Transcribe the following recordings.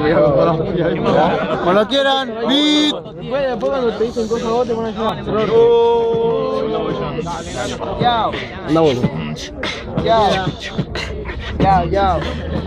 Cuando quieran, beat. Después cuando te dicen cosas a vos te ponen a llorar. Yao. Anda bueno. Yao.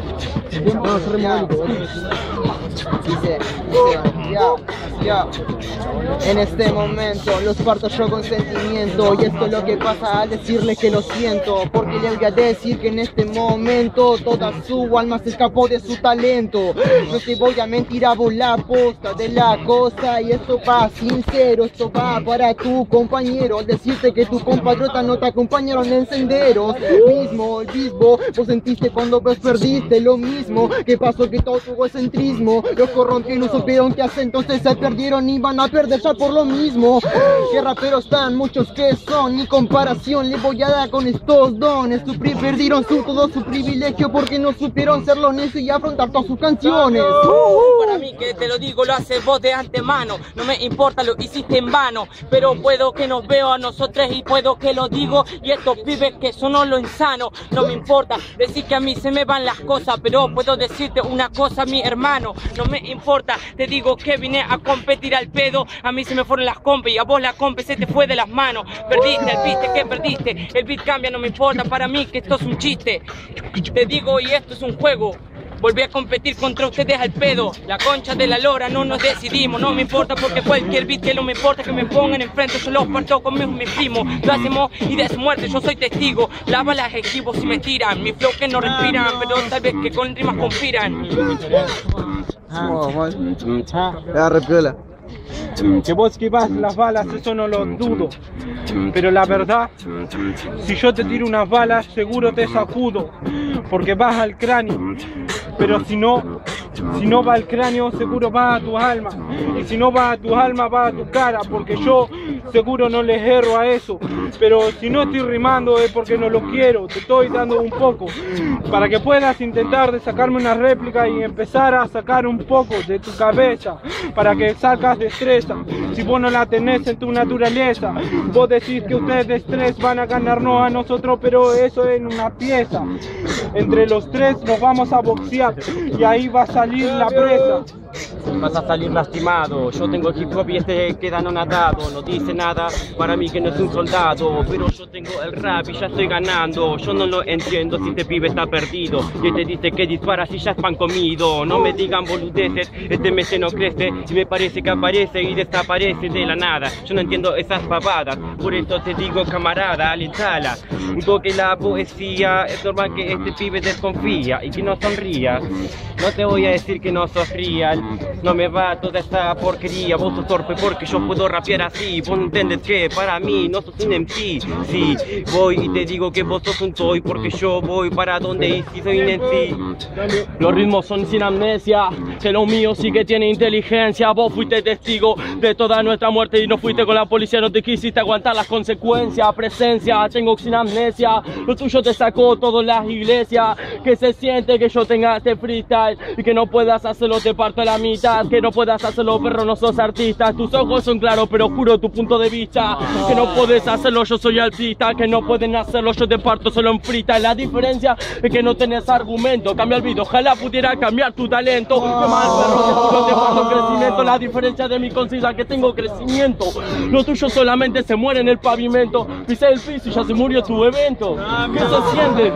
Dice, ya. En este momento los parto yo con sentimiento. Y esto es lo que pasa al decirle que lo siento. Porque le voy a decir que en este momento toda su alma se escapó de su talento. No te voy a mentir, a vos la posta de la cosa. Y esto va sincero, esto va para tu compañero. Al decirte que tu compatriota no te acompañaron en senderos. Mismo, vos sentiste cuando vos perdiste lo mismo. ¿Qué pasó? Que todo tu egocentrismo los corrompió y no supieron qué hacer, entonces se perdieron y van a perder ya por lo mismo. Que raperos tan muchos que son, ni comparación le voy a dar con estos dones. Perdieron todo su privilegio porque no supieron ser honestos y afrontar todas sus canciones. Para mí que te lo digo, lo haces vos de antemano. No me importa, lo hiciste en vano. Pero puedo que nos veo a nosotros y puedo que lo digo. Y estos pibes que son lo insano. No me importa decir que a mí se me van las cosas, pero puedo decirte una cosa, mi hermano. No me importa, te digo que vine a competir al pedo. A mí se me fueron las compes y a vos la compe se te fue de las manos. Perdiste, el viste que perdiste. El beat cambia, no me importa para mí que esto es un chiste. Te digo y esto es un juego. Volví a competir contra ustedes al pedo. La concha de la lora, no nos decidimos. No me importa porque cualquier beat que no me importa que me pongan enfrente. Yo los parto conmigo mis primos. Lo hacemos y de su muerte yo soy testigo. Las balas esquivo si me tiran. Mi flow que no respiran, pero tal vez que con rimas conspiran. Ya, repiola. Que vos esquivas las balas, eso no lo dudo. Pero la verdad, si yo te tiro unas balas, seguro te sacudo. Porque vas al cráneo. Pero si no va al cráneo, seguro va a tu alma. Y si no va a tu alma, va a tu cara. Porque yo seguro no les erro a eso. Pero si no estoy rimando es porque no lo quiero. Te estoy dando un poco para que puedas intentar de sacarme una réplica y empezar a sacar un poco de tu cabeza, para que sacas destreza. Si vos no la tenés en tu naturaleza, vos decís que ustedes de estrés van a ganarnos a nosotros, pero eso es una pieza. Entre los tres nos vamos a boxear y ahí va a salir la presa. Vas a salir lastimado. Yo tengo hip hop y este queda anonadado. No dice nada, para mí que no es un soldado. Pero yo tengo el rap y ya estoy ganando. Yo no lo entiendo si este pibe está perdido. Y este dice que dispara si ya es pan comido. No me digan boludeces, este mes no crece. Y me parece que aparece y desaparece de la nada. Yo no entiendo esas pavadas. Por eso te digo camarada, alentala. Un toque la poesía. Es normal que este pibe desconfía y que no sonrías. No te voy a decir que no sos real. No me va toda esta porquería. Vos sos torpe porque yo puedo rapear así. Vos no entendés que para mí no sos un MC. Sí, voy y te digo que vos sos un toy, porque yo voy para donde y si soy un MC. Los ritmos son sin amnesia, que lo mío sí que tiene inteligencia. Vos fuiste testigo de toda nuestra muerte y no fuiste con la policía. No te quisiste aguantar las consecuencias. Presencia, tengo sin amnesia. Lo tuyo te sacó todas las iglesias. Que se siente que yo tenga este freestyle y que no puedas hacerlo, te parto la mitad. Que no puedas hacerlo, perro, no sos artista. Tus ojos son claros, pero juro tu punto de vista. Que no puedes hacerlo, yo soy artista. Que no pueden hacerlo, yo te parto solo en freestyle. La diferencia es que no tenés argumento. Cambia el beat, ojalá pudiera cambiar tu talento. Que mal, perro, que juro te parto crecimiento. La diferencia de mi conciencia que tengo crecimiento. Lo tuyo solamente se muere en el pavimento. Pisé el piso y ya se murió tu evento. ¿Qué se siente?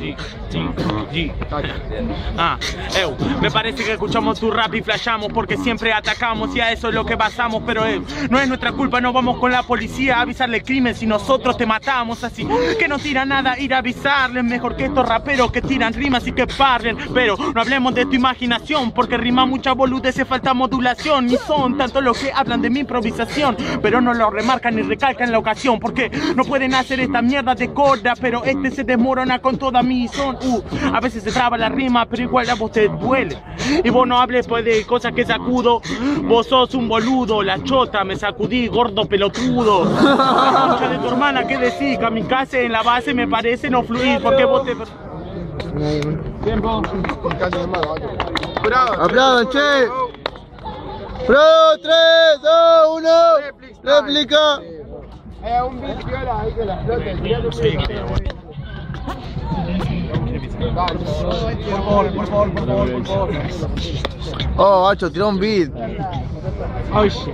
Me parece que escuchamos tu rap y flashamos porque siempre atacamos y a eso es lo que basamos. Pero no es nuestra culpa, no vamos con la policía a avisarle el crimen si nosotros te matamos. Así que no tira nada ir a avisarles, mejor que estos raperos que tiran rimas y que parlen. Pero no hablemos de tu imaginación porque rima mucha boludez, falta modulación. Y son tanto los que hablan de mi improvisación, pero no lo remarcan ni recalcan la ocasión, porque no pueden hacer esta mierda de corda, pero este se desmorona con toda mi son. A veces se traba la rima, pero igual a vos te duele. Y vos no hables pues de cosas que sacudo. Vos sos un boludo, la chota me sacudí, gordo pelotudo. La concha de tu hermana, ¿qué decís? Kamikaze en la base me parece no fluir, porque vos te... Tiempo. Aplaudan, che. Pro, 3, 2, 1. Réplica. Un beat viola ahí que la flota. Por favor. Oh, macho, tiró un beat. Oh, shit.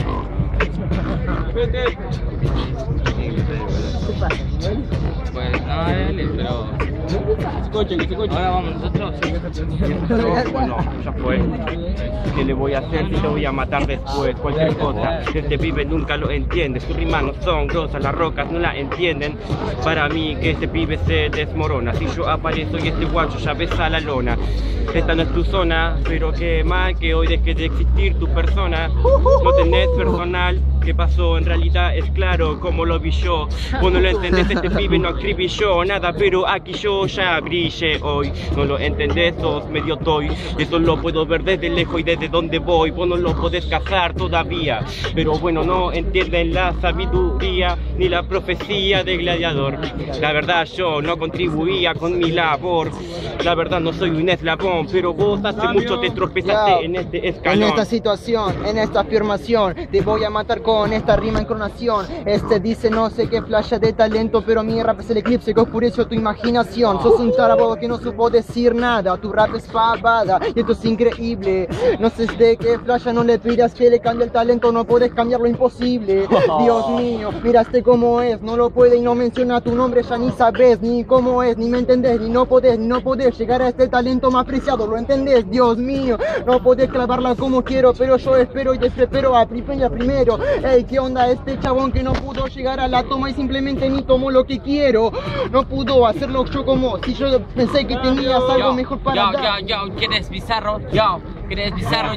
Pues no, él, pero... Ahora vamos nosotros. Bueno, ya fue. ¿Qué le voy a hacer si te voy a matar después? Cualquier cosa. Este pibe nunca lo entiende. Sus rimas no son grosas, las rocas no la entienden. Para mí que este pibe se desmorona. Si yo aparezco y este guacho ya besa la lona. Esta no es tu zona, pero qué mal que hoy deje de existir tu persona. No tenés personal. ¿Qué pasó? En realidad es claro como lo vi yo. Vos no lo entendés, este pibe no acribilló nada, pero aquí yo ya brille hoy. No lo entendés, sos medio toy. Eso lo puedo ver desde lejos y desde donde voy. Vos no lo podés cazar todavía. Pero bueno, no entienden la sabiduría ni la profecía del gladiador. La verdad yo no contribuía con mi labor. La verdad no soy un eslabón, pero vos hace mucho te tropezaste en este escalón. En esta situación, en esta afirmación, te voy a matar con esta rima en cronación. Este dice no sé qué flasha de talento, pero mi rap es el eclipse que oscureció tu imaginación. Sos un tarabo que no supo decir nada, tu rap es pavada y esto es increíble. No sé de qué flasha, no le pidas que le cambie el talento, no puedes cambiar lo imposible. Dios mío, miraste cómo es, no lo puede y no menciona tu nombre, ya ni sabes ni cómo es, ni me entendés, ni no podés llegar a este talento más preciado, ¿lo entendés? Dios mío, no podés clavarla como quiero, pero yo espero y desespero a primero. Ey, ¿qué onda este chabón que no pudo llegar a la toma y simplemente ni tomó lo que quiero? No pudo hacerlo yo como si yo pensé que tenías algo mejor para dar. ¿Quieres bizarro? ¿Quieres bizarro?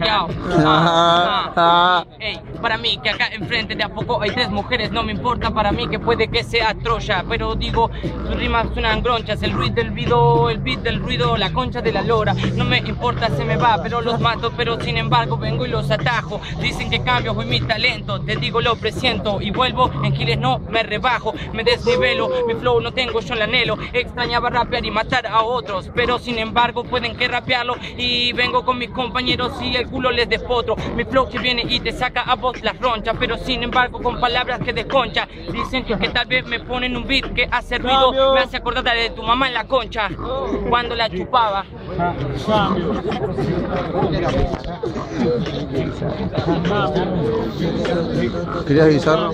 Ey, para mí que acá enfrente de a poco hay 3 mujeres, no me importa para mí que puede que sea Troya, pero digo, sus rimas suenan gronchas, el beat del ruido, la concha de la lora, no me importa, se me va, pero los mato, pero sin embargo vengo y los atajo, dicen que cambio, fue mi talento, te digo lo presiento y vuelvo, en giles no me rebajo, me desnivelo, mi flow no tengo yo el anhelo, extrañaba rapear y matar a otros, pero sin embargo pueden que rapearlo y vengo con mis compañeros y el culo les despotro, mi flow que viene y te saca a vos las ronchas, pero sin embargo con palabras que desconcha, dicen que tal vez me ponen un beat que hace ruido, me hace acordar de tu mamá en la concha, cuando la chupaba. ¿Querías bizarro?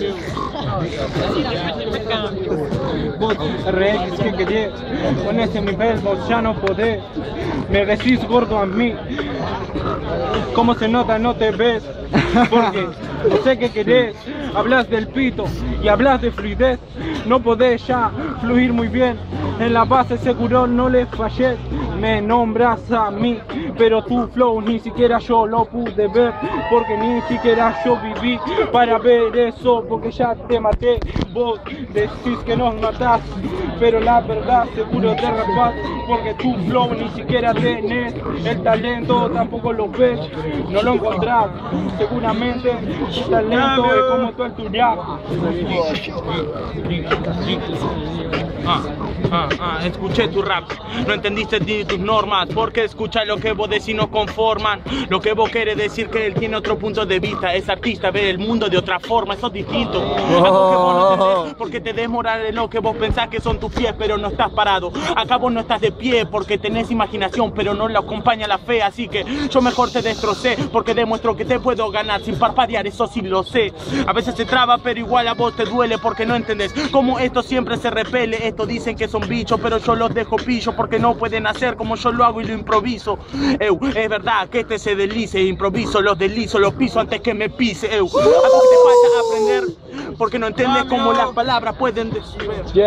Vos, RX, que querés, con ese nivel vos ya no podés, me decís gordo a mí, ¿cómo se nota? No te ves, porque no sé qué querés, hablas del pito y hablas de fluidez, no podés ya fluir muy bien, en la base seguro no le fallé, me nombras a mí, pero tu flow ni siquiera yo lo pude ver, porque ni siquiera yo viví para ver eso, porque ya te maté, vos decís que nos matás, pero la verdad seguro te rapás, porque tu flow ni siquiera tenés, el talento tampoco lo ves, no lo encontrás, seguramente tu talento es como tu altura. Escuché tu rap, no entendiste ni tus normas, porque escucha lo que vos decís no conforman, lo que vos querés decir que él tiene otro punto de vista, es artista, ve el mundo de otra forma, eso es distinto, algo que vos no entendés, porque te desmorales lo que vos pensás que son tus pies, pero no estás parado, acá vos no estás de pie, porque tenés imaginación, pero no la acompaña la fe, así que yo mejor te destrocé, porque demuestro que te puedo ganar sin parpadear, eso sí lo sé, a veces se traba, pero igual a vos te duele, porque no entendés, como esto siempre se repele, esto dicen que son bichos, pero yo los dejo pillos, porque no pueden hacer como yo lo hago y lo improviso, es verdad que este se deslice, improviso, los deslizo, los piso antes que me pise, algo que te falta aprender, porque no entiendes cómo las palabras pueden decir.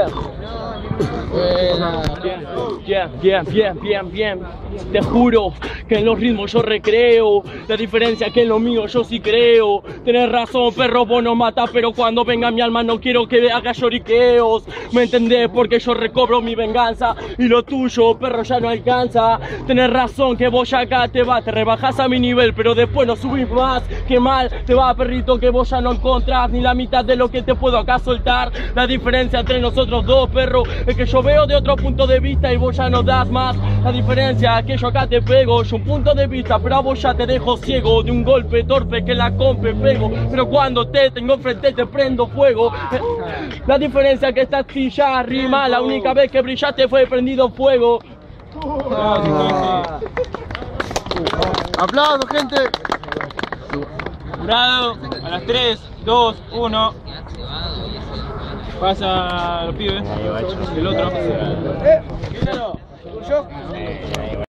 Bien. Te juro que en los ritmos yo recreo, la diferencia que en lo mío yo sí creo. Tenés razón, perro, vos no matas, pero cuando venga mi alma no quiero que haga lloriqueos. ¿Me entendés? Porque yo recobro mi venganza y lo tuyo, perro, ya no alcanza. Tenés razón que vos ya acá te rebajas a mi nivel, pero después no subís más. Qué mal te va, perrito, que vos ya no encontrás ni la mitad de lo que te puedo acá soltar. La diferencia entre nosotros dos, perro, es que yo veo de otro punto de vista y vos ya no das más. La diferencia es que yo acá te pego, yo un punto de vista, pero a vos ya te dejo ciego. De un golpe torpe que la compre pego, pero cuando te tengo enfrente te prendo fuego. La diferencia es que esta silla rima, la única vez que brillaste fue prendido fuego. Aplausos, gente. Jurado, a las 3, 2, 1. Pasa los pibes. El otro.